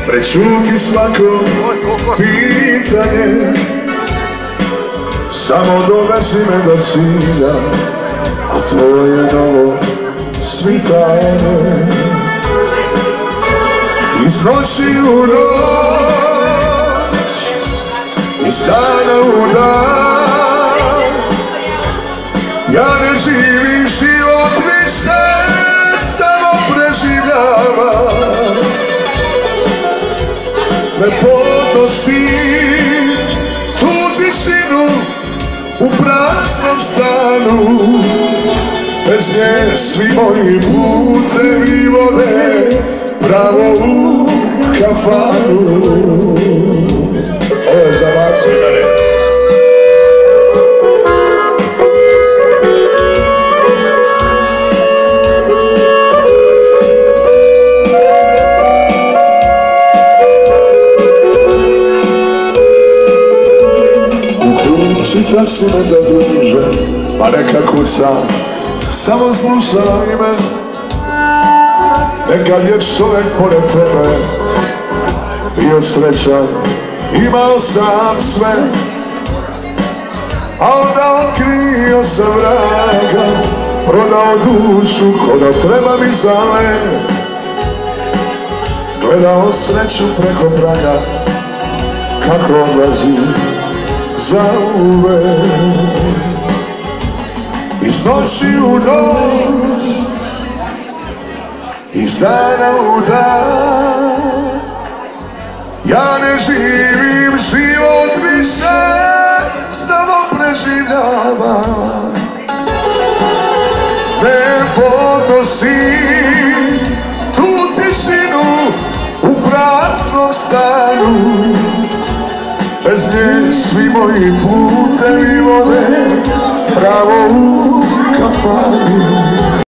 Prečuti svako pitanje, samo dovezi me do cilja, a tvoje novo svitanje. Iz noći u noć, iz dana u dan, ja ne živim život više, samo preživljavam. Ne podnosim tu tišinu u praznom stanu, bez nje svi moji putevi vode pravo u kafanu. Ovo je za vas, Ivane. Tak si me da druže, pa neka kucam, samo slušaj me. Nekad je čovjek pored tebe bio srećan, imao sam sve, a onda otkrio sam vraga, prodao dušu ko da treba mi zale. Gledao sreću preko praga, kako odlazi zauvek. Iz noći u noć, iz dana u dan, ja ne živim život više, samo preživljavam. Ne podnosim tu tišinu u praznom stanu, bez nje svi moji putevi vode pravo u kafanu.